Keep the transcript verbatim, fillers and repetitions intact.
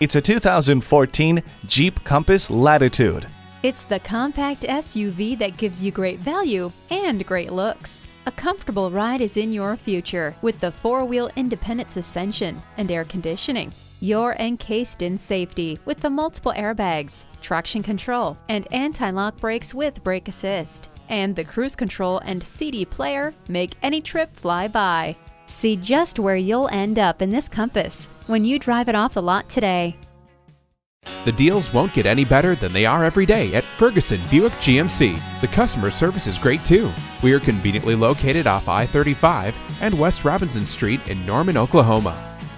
It's a two thousand fourteen Jeep Compass Latitude. It's the compact S U V that gives you great value and great looks. A comfortable ride is in your future with the four-wheel independent suspension and air conditioning. You're encased in safety with the multiple airbags, traction control, and anti-lock brakes with brake assist. And the cruise control and C D player make any trip fly by. See just where you'll end up in this Compass when you drive it off the lot today. The deals won't get any better than they are every day at Ferguson Buick G M C. The customer service is great too. We are conveniently located off I thirty-five and West Robinson Street in Norman, Oklahoma.